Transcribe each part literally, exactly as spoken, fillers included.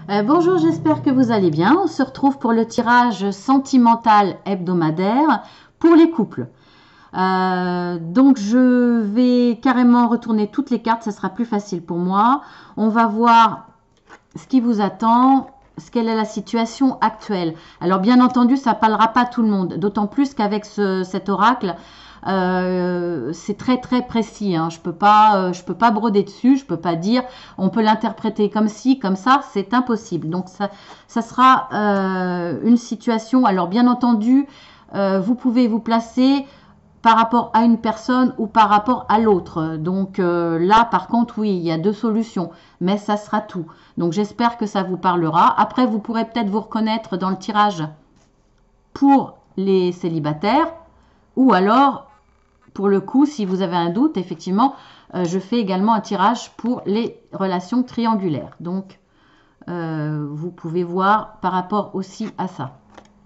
Euh, bonjour, j'espère que vous allez bien. On se retrouve pour le tirage sentimental hebdomadaire pour les couples. Euh, donc je vais carrément retourner toutes les cartes, ça sera plus facile pour moi. On va voir ce qui vous attend, ce quelle est la situation actuelle. Alors bien entendu, ça ne parlera pas à tout le monde, d'autant plus qu'avec ce, cet oracle, euh, c'est très très précis, hein. Je peux pas, euh, je peux pas broder dessus, je peux pas dire, on peut l'interpréter comme ci, comme ça, c'est impossible. Donc ça, ça sera euh, une situation. Alors bien entendu, euh, vous pouvez vous placer par rapport à une personne ou par rapport à l'autre. Donc euh, là, par contre, oui, il y a deux solutions, mais ça sera tout. Donc j'espère que ça vous parlera. Après, vous pourrez peut-être vous reconnaître dans le tirage pour les célibataires, ou alors, pour le coup, si vous avez un doute, effectivement, euh, je fais également un tirage pour les relations triangulaires. Donc, euh, vous pouvez voir par rapport aussi à ça.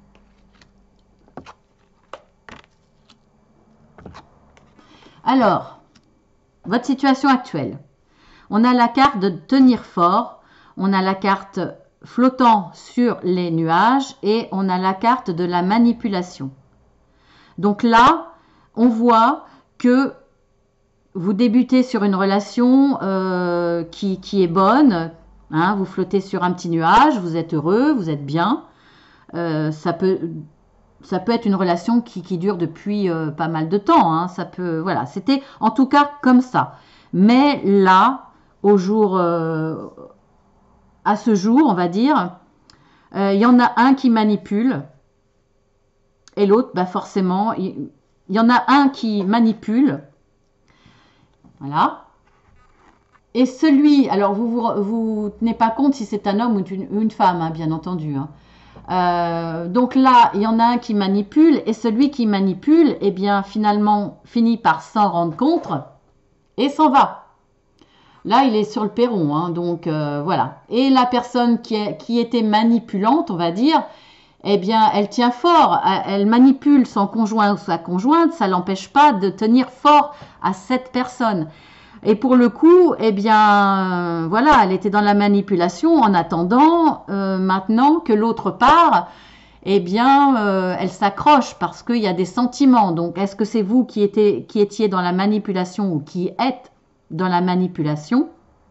Alors, votre situation actuelle. On a la carte de tenir fort, on a la carte flottant sur les nuages et on a la carte de la manipulation. Donc là, on voit que vous débutez sur une relation euh, qui, qui est bonne, hein, vous flottez sur un petit nuage, vous êtes heureux, vous êtes bien. Euh, ça peut, ça peut être une relation qui, qui dure depuis euh, pas mal de temps, hein, ça peut, voilà, c'était en tout cas comme ça. Mais là, au jour, euh, à ce jour, on va dire, euh, il y en a un qui manipule et l'autre, bah forcément, il, il y en a un qui manipule, voilà. Et celui, alors vous vous, vous tenez pas compte si c'est un homme ou une, une femme, hein, bien entendu. Hein. Euh, donc là, il y en a un qui manipule et celui qui manipule, eh bien finalement, finit par s'en rendre compte et s'en va. Là, il est sur le perron, hein, donc euh, voilà. Et la personne qui, est, qui était manipulante, on va dire, eh bien, elle tient fort. Elle manipule son conjoint ou sa conjointe, ça l'empêche pas de tenir fort à cette personne. Et pour le coup, eh bien, euh, voilà, elle était dans la manipulation en attendant euh, maintenant que l'autre part, eh bien, euh, elle s'accroche parce qu'il y a des sentiments. Donc, est-ce que c'est vous qui, étiez, qui étiez dans la manipulation ou qui êtes dans la manipulation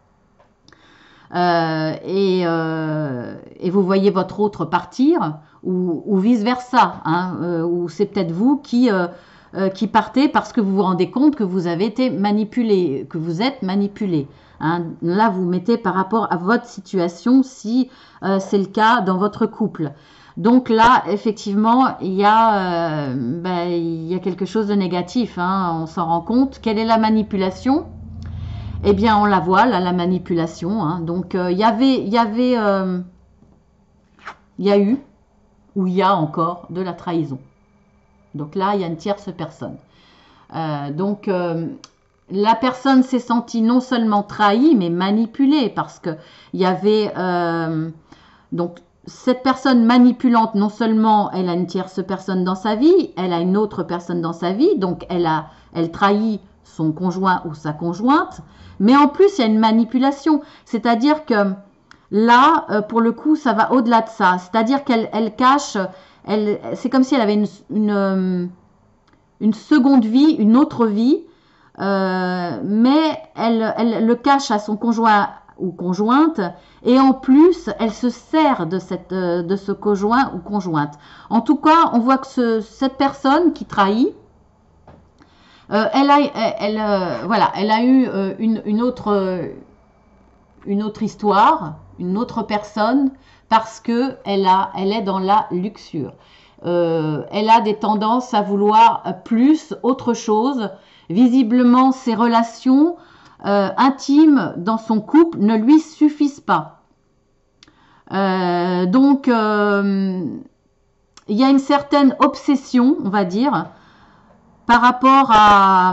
euh, et, euh, et vous voyez votre autre partir ou, ou vice-versa, hein, euh, ou c'est peut-être vous qui... Euh, Euh, qui partez parce que vous vous rendez compte que vous avez été manipulé, que vous êtes manipulé. Hein. Là, vous mettez par rapport à votre situation si euh, c'est le cas dans votre couple. Donc là, effectivement, il y a, euh, ben, il y a quelque chose de négatif. Hein. On s'en rend compte. Quelle est la manipulation? Eh bien, on la voit, là, la manipulation. Hein. Donc, euh, il y avait, il y avait, euh, il y a eu, ou il y a encore, de la trahison. Donc là, il y a une tierce personne. Euh, donc, euh, la personne s'est sentie non seulement trahie, mais manipulée parce que il y avait... Euh, donc, cette personne manipulante, non seulement elle a une tierce personne dans sa vie, elle a une autre personne dans sa vie, donc elle, a, elle trahit son conjoint ou sa conjointe, mais en plus, il y a une manipulation. C'est-à-dire que là, euh, pour le coup, ça va au-delà de ça. C'est-à-dire qu'elle elle cache... Elle, c'est comme si elle avait une, une, une seconde vie, une autre vie, euh, mais elle, elle le cache à son conjoint ou conjointe, et en plus, elle se sert de, cette, de ce conjoint ou conjointe. En tout cas, on voit que ce, cette personne qui trahit, euh, elle, a, elle, euh, voilà, elle a eu euh, une, une, autre, une autre histoire, une autre personne, parce que elle, a, elle est dans la luxure. Euh, elle a des tendances à vouloir plus, autre chose. Visiblement, ses relations euh, intimes dans son couple ne lui suffisent pas. Euh, donc, euh, il y a une certaine obsession, on va dire, par rapport à,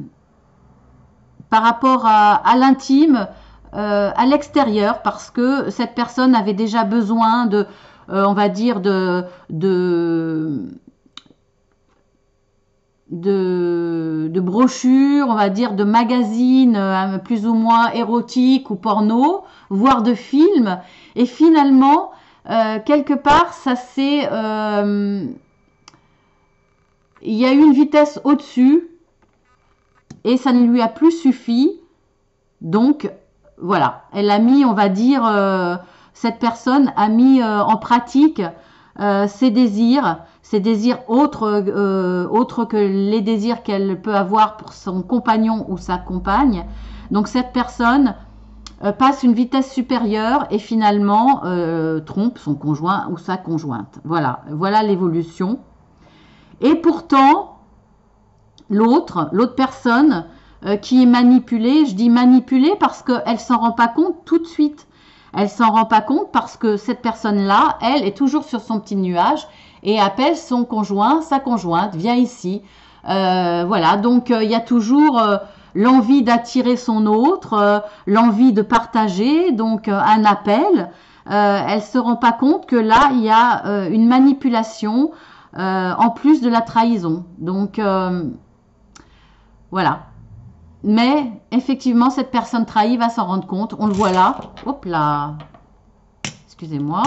par rapport à, à l'intime, euh, à l'extérieur, parce que cette personne avait déjà besoin de, euh, on va dire, de, de, de, de brochures, on va dire, de magazines euh, plus ou moins érotiques ou porno, voire de films. Et finalement, euh, quelque part, ça c'est... Euh, il y a eu une vitesse au-dessus et ça ne lui a plus suffi. Donc, voilà. Elle a mis, on va dire, euh, cette personne a mis euh, en pratique euh, ses désirs, ses désirs autres, euh, autres que les désirs qu'elle peut avoir pour son compagnon ou sa compagne. Donc, cette personne euh, passe une vitesse supérieure et finalement euh, trompe son conjoint ou sa conjointe. Voilà, voilà l'évolution. Et pourtant, l'autre, l'autre personne euh, qui est manipulée, je dis manipulée parce qu'elle s'en rend pas compte tout de suite. Elle s'en rend pas compte parce que cette personne-là, elle, est toujours sur son petit nuage et appelle son conjoint, sa conjointe, viens ici. Euh, voilà, donc euh, il y a toujours euh, l'envie d'attirer son autre, euh, l'envie de partager, donc euh, un appel. Euh, elle se rend pas compte que là, il y a euh, une manipulation euh, en plus de la trahison. Donc, euh, voilà. Mais, effectivement, cette personne trahie va s'en rendre compte. On le voit là. Hop là. Excusez-moi.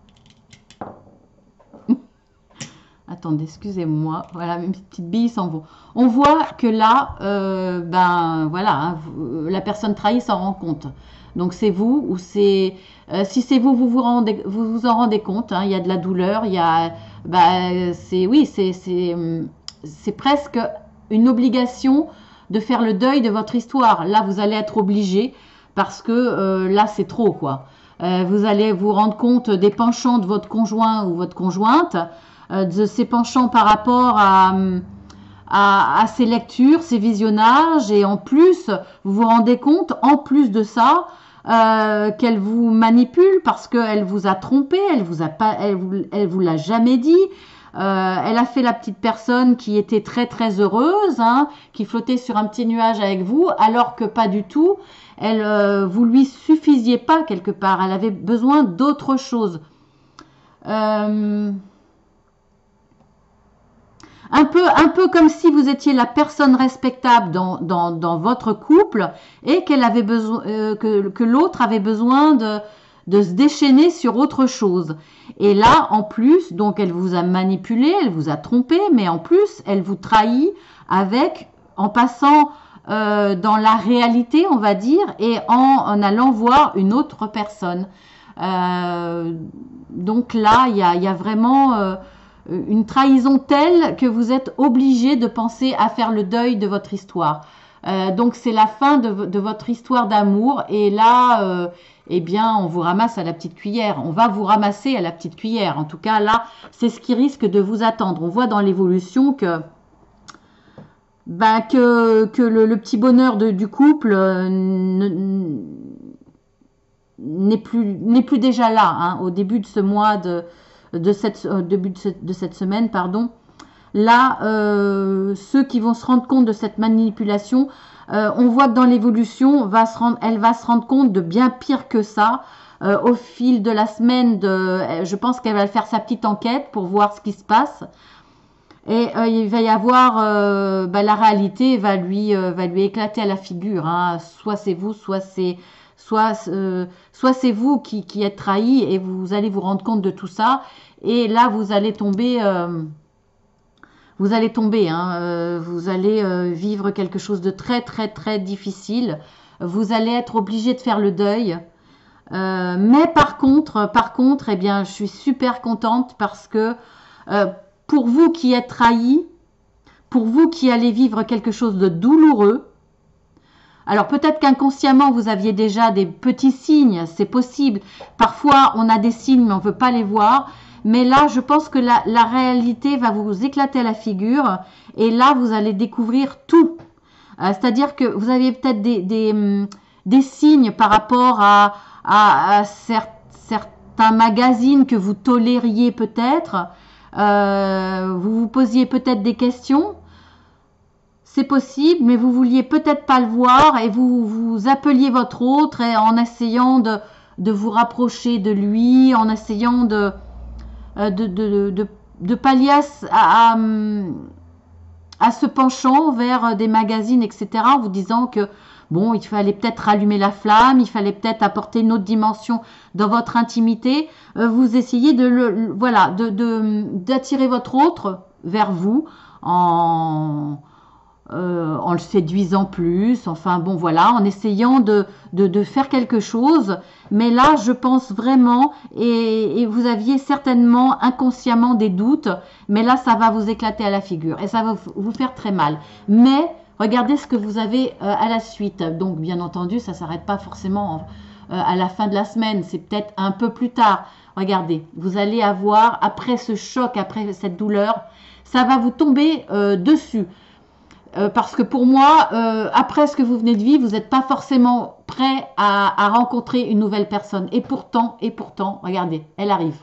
Attendez, excusez-moi. Voilà, mes petites billes s'en vont. On voit que là, euh, ben voilà, hein, la personne trahie s'en rend compte. Donc c'est vous ou c'est euh, si c'est vous, vous vous rendez, vous vous en rendez compte. Hein, il y a de la douleur, il y a, ben, c'est oui, c'est c'est c'est presque une obligation de faire le deuil de votre histoire. Là, vous allez être obligé parce que euh, là, c'est trop quoi. Euh, vous allez vous rendre compte des penchants de votre conjoint ou votre conjointe, euh, de ses penchants par rapport à, à, à ses lectures, ses visionnages, et en plus, vous vous rendez compte, en plus de ça, euh, qu'elle vous manipule parce qu'elle vous a trompé, elle vous a pas, elle vous, elle vous l'a jamais dit. Euh, elle a fait la petite personne qui était très très heureuse, hein, qui flottait sur un petit nuage avec vous, alors que pas du tout. Elle, euh, vous lui suffisiez pas quelque part. Elle avait besoin d'autre chose. Euh, un peu, un peu comme si vous étiez la personne respectable dans, dans, dans votre couple et qu'elle avait besoin, euh, que, que l'autre avait besoin de, de se déchaîner sur autre chose. Et là, en plus, donc elle vous a manipulé, elle vous a trompé, mais en plus, elle vous trahit avec, en passant euh, dans la réalité, on va dire, et en, en allant voir une autre personne. Euh, donc là, il y a, y a vraiment euh, une trahison telle que vous êtes obligé de penser à faire le deuil de votre histoire. Euh, donc c'est la fin de, de votre histoire d'amour et là, euh, eh bien, on vous ramasse à la petite cuillère. On va vous ramasser à la petite cuillère. En tout cas, là, c'est ce qui risque de vous attendre. On voit dans l'évolution que, ben, que, que le, le petit bonheur de, du couple euh, n'est plus, n'est plus déjà là, hein, au début de ce mois, de, de cette, au début de cette, de cette semaine, pardon. Là, euh, ceux qui vont se rendre compte de cette manipulation, euh, on voit que dans l'évolution, elle va se rendre compte de bien pire que ça. Euh, au fil de la semaine, de, je pense qu'elle va faire sa petite enquête pour voir ce qui se passe. Et euh, il va y avoir, euh, bah, la réalité va lui, euh, va lui éclater à la figure. Hein. Soit c'est vous, soit c'est, soit, euh, soit c'est vous qui, qui êtes trahi et vous allez vous rendre compte de tout ça. Et là, vous allez tomber... Euh, Vous allez tomber, hein, euh, vous allez euh, vivre quelque chose de très très très difficile. Vous allez être obligé de faire le deuil. Euh, mais par contre, par contre, eh bien, je suis super contente parce que euh, pour vous qui êtes trahis, pour vous qui allez vivre quelque chose de douloureux, alors peut-être qu'inconsciemment vous aviez déjà des petits signes, c'est possible. Parfois on a des signes mais on ne veut pas les voir. Mais là, je pense que la, la réalité va vous éclater à la figure. Et là, vous allez découvrir tout. Euh, C'est-à-dire que vous aviez peut-être des, des, des signes par rapport à, à, à cer certains magazines que vous tolériez peut-être. Euh, vous vous posiez peut-être des questions. C'est possible, mais vous vouliez peut-être pas le voir. Et vous, vous appeliez votre autre et en essayant de, de vous rapprocher de lui, en essayant de... De, de, de, de pallier à, à, à se penchant vers des magazines, et cetera, en vous disant que bon, il fallait peut-être rallumer la flamme, il fallait peut-être apporter une autre dimension dans votre intimité. Euh, vous essayez de le, voilà, de, de, d'attirer votre autre vers vous en, euh, en le séduisant plus. Enfin bon, voilà, en essayant de, de, de faire quelque chose. Mais là, je pense vraiment, et, et vous aviez certainement inconsciemment des doutes, mais là, ça va vous éclater à la figure et ça va vous faire très mal. Mais regardez ce que vous avez euh, à la suite. Donc, bien entendu, ça ne s'arrête pas forcément euh, à la fin de la semaine. C'est peut-être un peu plus tard. Regardez, vous allez avoir, après ce choc, après cette douleur, ça va vous tomber euh, dessus. Euh, parce que pour moi, euh, après ce que vous venez de vivre, vous n'êtes pas forcément prêt à, à rencontrer une nouvelle personne. Et pourtant, et pourtant, regardez, elle arrive.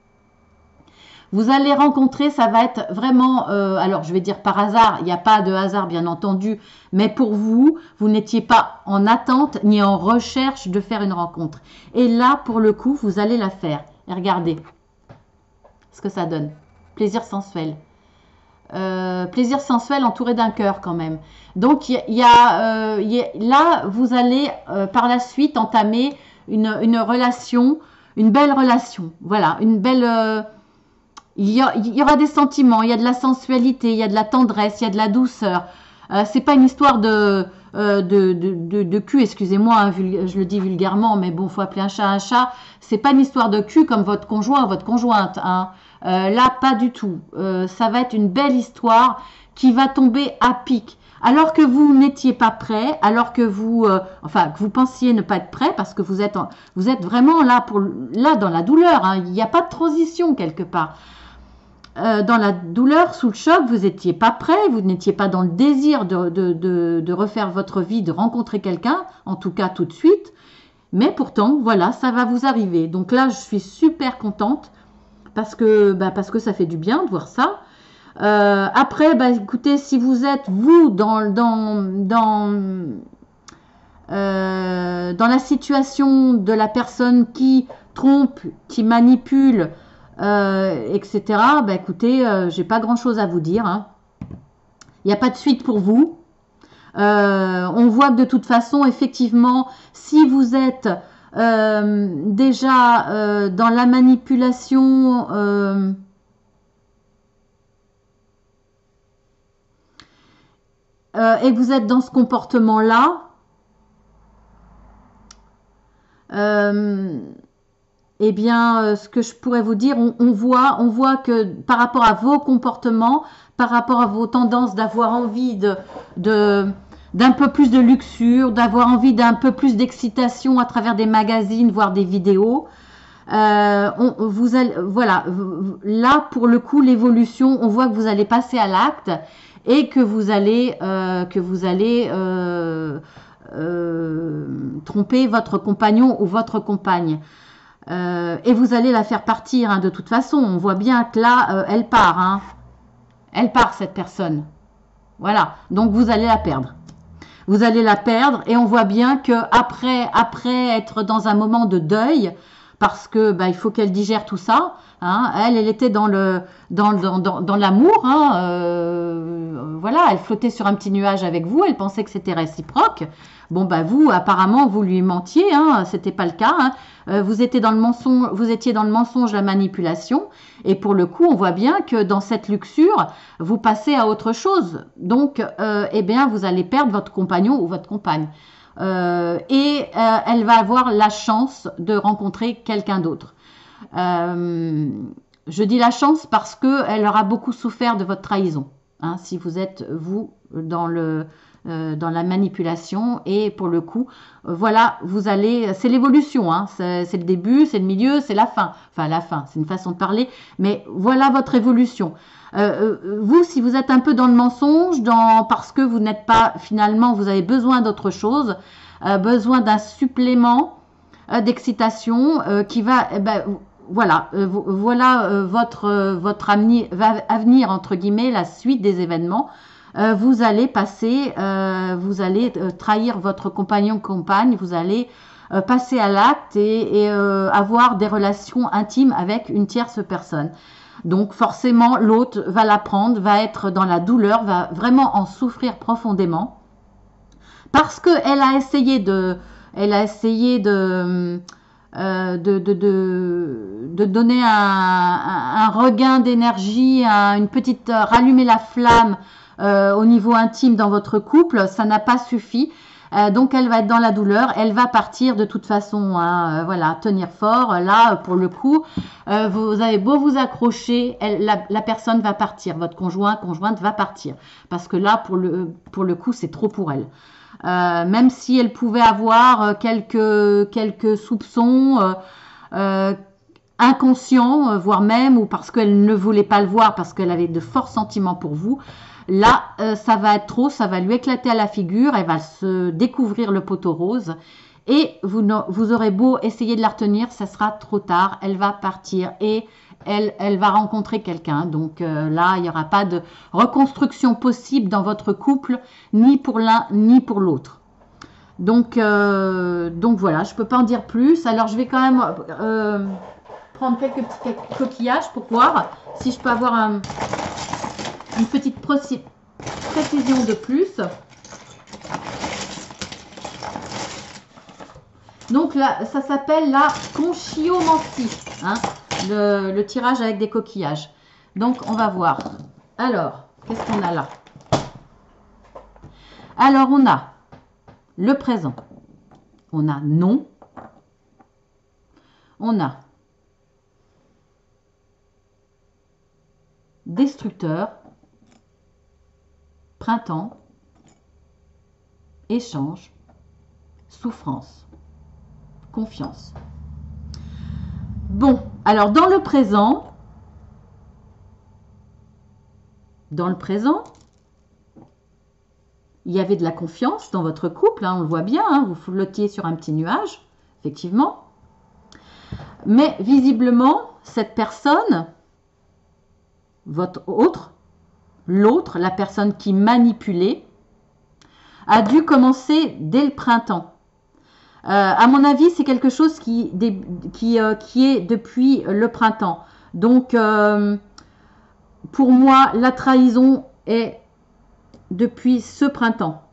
Vous allez rencontrer, ça va être vraiment, euh, alors je vais dire par hasard, il n'y a pas de hasard bien entendu, mais pour vous, vous n'étiez pas en attente ni en recherche de faire une rencontre. Et là, pour le coup, vous allez la faire. Et regardez ce que ça donne. Plaisir sensuel. Euh, plaisir sensuel entouré d'un cœur quand même. Donc, il y, y, euh, y a, là, vous allez euh, par la suite entamer une, une relation, une belle relation. Voilà, une belle... Euh, Il y, a, il y aura des sentiments, il y a de la sensualité, il y a de la tendresse, il y a de la douceur. Euh, c'est pas une histoire de, euh, de, de, de, de cul, excusez-moi, hein, je le dis vulgairement, mais bon, faut appeler un chat un chat. C'est pas une histoire de cul comme votre conjoint ou votre conjointe. Hein. Euh, là, pas du tout. Euh, ça va être une belle histoire qui va tomber à pic. Alors que vous n'étiez pas prêt, alors que vous, euh, enfin, que vous pensiez ne pas être prêt, parce que vous êtes, en, vous êtes vraiment là pour, là dans la douleur. Hein. Il n'y a pas de transition quelque part. Euh, dans la douleur, sous le choc, vous n'étiez pas prêt, vous n'étiez pas dans le désir de, de, de, de refaire votre vie, de rencontrer quelqu'un, en tout cas tout de suite. Mais pourtant, voilà, ça va vous arriver. Donc là, je suis super contente parce que, bah, parce que ça fait du bien de voir ça. Euh, après, bah, écoutez, si vous êtes, vous, dans, dans, dans, euh, dans la situation de la personne qui trompe, qui manipule, Euh, et cetera. Ben, écoutez, euh, j'ai pas grand chose à vous dire. Hein. Il n'y a pas de suite pour vous. Euh, on voit que de toute façon, effectivement, si vous êtes euh, déjà euh, dans la manipulation, euh, euh, et que vous êtes dans ce comportement-là, euh, eh bien, euh, ce que je pourrais vous dire, on, on, voit, on voit que par rapport à vos comportements, par rapport à vos tendances d'avoir envie de, de, d'un peu plus de luxure, d'avoir envie d'un peu plus d'excitation à travers des magazines, voire des vidéos, euh, on, vous allez, voilà, là pour le coup, l'évolution, on voit que vous allez passer à l'acte et que vous allez, euh, que vous allez euh, euh, tromper votre compagnon ou votre compagne. Euh, et vous allez la faire partir hein, de toute façon. On voit bien que là, euh, elle part. Hein. Elle part, cette personne. Voilà. Donc, vous allez la perdre. Vous allez la perdre et on voit bien que après, après être dans un moment de deuil, parce que bah, il faut qu'elle digère tout ça. Hein, elle, elle était dans le dans, dans, dans, dans l'amour. Hein, euh, voilà, elle flottait sur un petit nuage avec vous. Elle pensait que c'était réciproque. Bon, bah vous, apparemment, vous lui mentiez. Hein, c'était pas le cas. Hein. Euh, vous étiez dans le mensonge, vous étiez dans le mensonge, la manipulation. Et pour le coup, on voit bien que dans cette luxure, vous passez à autre chose. Donc, euh, eh bien, vous allez perdre votre compagnon ou votre compagne. Euh, et euh, elle va avoir la chance de rencontrer quelqu'un d'autre. Euh, je dis la chance parce qu'elle aura beaucoup souffert de votre trahison. Hein, si vous êtes, vous, dans le... Euh, dans la manipulation et pour le coup euh, voilà vous allez c'est l'évolution hein, c'est le début, c'est le milieu, c'est la fin, enfin la fin c'est une façon de parler mais voilà votre évolution. Euh, euh, vous si vous êtes un peu dans le mensonge dans, parce que vous n'êtes pas finalement vous avez besoin d'autre chose, euh, besoin d'un supplément euh, d'excitation euh, qui va eh ben, voilà euh, voilà euh, votre, euh, votre avenir, avenir entre guillemets, la suite des événements. Euh, vous allez passer, euh, vous allez euh, trahir votre compagnon, compagne, vous allez euh, passer à l'acte et, et euh, avoir des relations intimes avec une tierce personne. Donc forcément, l'autre va la prendre, va être dans la douleur, va vraiment en souffrir profondément. Parce qu'elle a essayé de... Elle a essayé de... Euh, de, de, de, de donner un, un, un regain d'énergie, un, une petite euh, rallumer la flamme euh, au niveau intime dans votre couple, ça n'a pas suffi. Euh, donc elle va être dans la douleur, elle va partir de toute façon, hein, euh, voilà, tenir fort. Là, pour le coup, euh, vous avez beau vous accrocher, elle, la, la personne va partir, votre conjoint, conjointe va partir, parce que là, pour le, pour le coup, c'est trop pour elle. Euh, même si elle pouvait avoir quelques, quelques soupçons euh, euh, inconscients, voire même, ou parce qu'elle ne voulait pas le voir, parce qu'elle avait de forts sentiments pour vous, là, euh, ça va être trop, ça va lui éclater à la figure, elle va se découvrir le poteau rose, et vous, vous aurez beau essayer de la retenir, ça sera trop tard, elle va partir, et Elle, elle va rencontrer quelqu'un. Donc euh, là, il n'y aura pas de reconstruction possible dans votre couple, ni pour l'un, ni pour l'autre. Donc, euh, donc voilà, je ne peux pas en dire plus. Alors, je vais quand même euh, prendre quelques petits coquillages pour voir si je peux avoir un, une petite précision de plus. Donc là, ça s'appelle la conchyomancie, hein. Le, le tirage avec des coquillages. Donc, on va voir. Alors, qu'est-ce qu'on a là? Alors, on a le présent. On a non. On a destructeur, printemps, échange, souffrance, confiance. Bon, alors dans le présent, dans le présent, il y avait de la confiance dans votre couple, hein, on le voit bien, hein, vous flottiez sur un petit nuage, effectivement. Mais visiblement, cette personne, votre autre, l'autre, la personne qui manipulait, a dû commencer dès le printemps. Euh, à mon avis, c'est quelque chose qui, des, qui, euh, qui est depuis le printemps. Donc, euh, pour moi, la trahison est depuis ce printemps.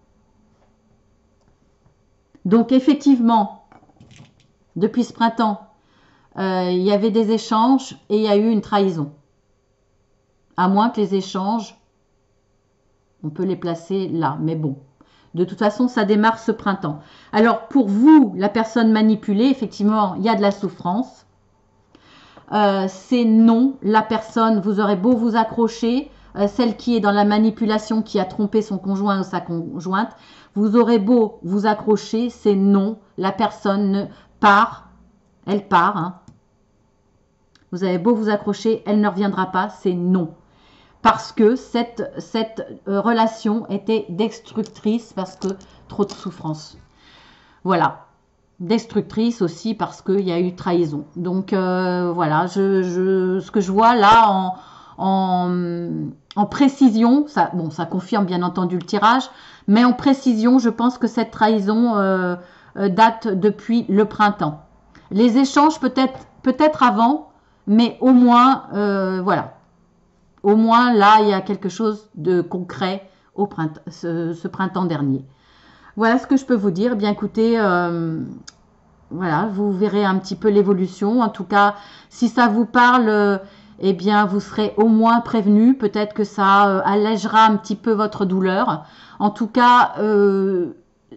Donc, effectivement, depuis ce printemps, euh, il y avait des échanges et il y a eu une trahison. À moins que les échanges, on peut les placer là, mais bon. De toute façon, ça démarre ce printemps. Alors, pour vous, la personne manipulée, effectivement, il y a de la souffrance. Euh, c'est non, la personne, vous aurez beau vous accrocher, euh, celle qui est dans la manipulation, qui a trompé son conjoint ou sa conjointe, vous aurez beau vous accrocher, c'est non, la personne ne part, elle part. Hein. Vous avez beau vous accrocher, elle ne reviendra pas, c'est non. Parce que cette, cette euh, relation était destructrice, parce que trop de souffrance. Voilà. Destructrice aussi parce qu'il y a eu trahison. Donc euh, voilà, je, je, ce que je vois là en, en, en précision, ça, bon, ça confirme bien entendu le tirage, mais en précision, je pense que cette trahison euh, euh, date depuis le printemps. Les échanges peut-être peut-être avant, mais au moins, euh, voilà. Au moins, là, il y a quelque chose de concret au printemps, ce, ce printemps dernier. Voilà ce que je peux vous dire. Bien écoutez, euh, voilà, vous verrez un petit peu l'évolution. En tout cas, si ça vous parle, euh, eh bien, vous serez au moins prévenu. Peut-être que ça euh, allègera un petit peu votre douleur. En tout cas, euh,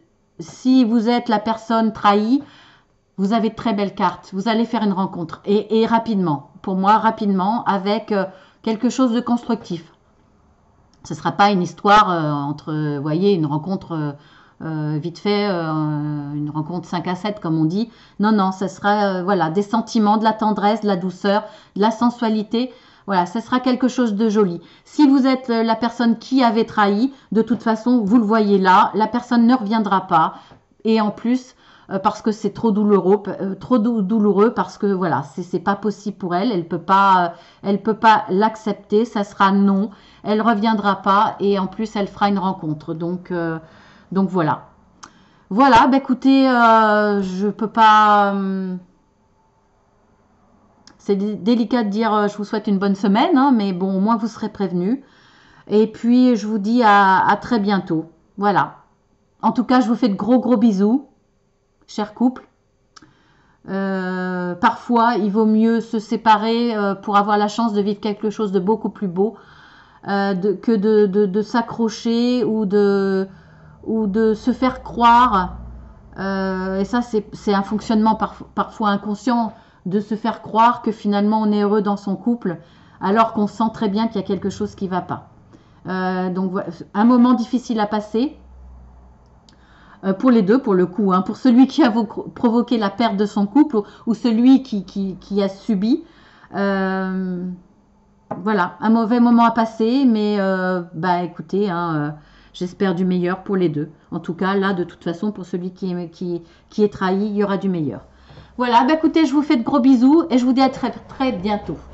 si vous êtes la personne trahie, vous avez de très belles cartes. Vous allez faire une rencontre. Et, et rapidement. Pour moi, rapidement, avec... Euh, quelque chose de constructif. Ce ne sera pas une histoire euh, entre, vous voyez, une rencontre euh, euh, vite fait, euh, une rencontre cinq à sept comme on dit. Non, non, ce sera euh, voilà, des sentiments, de la tendresse, de la douceur, de la sensualité. Voilà, ce sera quelque chose de joli. Si vous êtes euh, la personne qui avait trahi, de toute façon, vous le voyez là, la personne ne reviendra pas. Et en plus, euh, parce que c'est trop douloureux, euh, trop dou douloureux parce que voilà, c'est pas possible pour elle, elle peut pas, euh, elle peut pas l'accepter, ça sera non, elle reviendra pas et en plus elle fera une rencontre. Donc, euh, donc voilà, voilà. Bah écoutez, euh, je peux pas. Euh, c'est délicat de dire euh, je vous souhaite une bonne semaine, hein, mais bon, au moins vous serez prévenus. Et puis, je vous dis à, à très bientôt. Voilà. En tout cas, je vous fais de gros gros bisous, chers couples. Euh, parfois, il vaut mieux se séparer euh, pour avoir la chance de vivre quelque chose de beaucoup plus beau euh, de, que de, de, de s'accrocher ou de, ou de se faire croire. Euh, et ça, c'est un fonctionnement par, parfois inconscient, de se faire croire que finalement on est heureux dans son couple, alors qu'on sent très bien qu'il y a quelque chose qui ne va pas. Euh, donc, un moment difficile à passer. Euh, pour les deux, pour le coup, hein, pour celui qui a provoqué la perte de son couple ou, ou celui qui, qui, qui a subi. Euh, voilà, un mauvais moment à passer, mais euh, bah écoutez, hein, euh, j'espère du meilleur pour les deux. En tout cas, là, de toute façon, pour celui qui est, qui, qui est trahi, il y aura du meilleur. Voilà, bah écoutez, je vous fais de gros bisous et je vous dis à très, très bientôt.